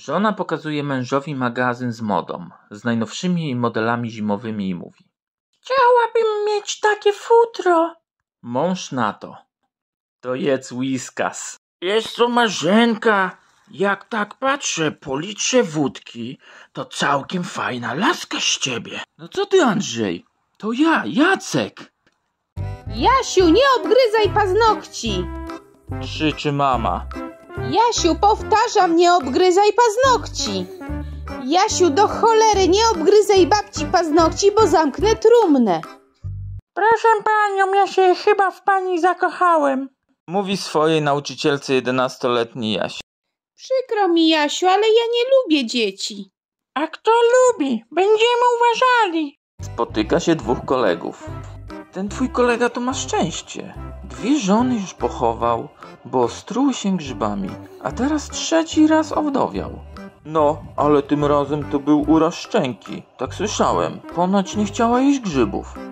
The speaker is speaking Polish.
Żona pokazuje mężowi magazyn z modą, z najnowszymi modelami zimowymi i mówi: chciałabym mieć takie futro. Mąż na to: to jedz Whiskas. Jest to Marzenka, jak tak patrzę po litrze wódki, to całkiem fajna laska z ciebie. No co ty, Andrzej? To ja, Jacek. Jasiu, nie obgryzaj paznokci. Krzyczy mama. Jasiu, powtarzam, nie obgryzaj paznokci. Jasiu, do cholery, nie obgryzaj babci paznokci, bo zamknę trumnę. Proszę panią, ja się chyba w pani zakochałem. Mówi swojej nauczycielce 11-letni Jaś. Przykro mi, Jasiu, ale ja nie lubię dzieci. A kto lubi? Będziemy uważali. Spotyka się dwóch kolegów. Ten twój kolega to ma szczęście. 2 żony już pochował, bo struł się grzybami, a teraz 3. raz owdowiał. No, ale tym razem to był uraz szczęki. Tak słyszałem. Ponoć nie chciała jeść grzybów.